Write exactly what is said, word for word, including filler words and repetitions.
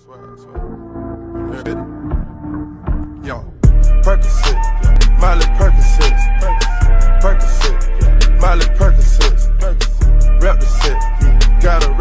swear, I swear. Yo, Percocet, Miley Percocet, Percocet, Miley Percocet, rep the set, got a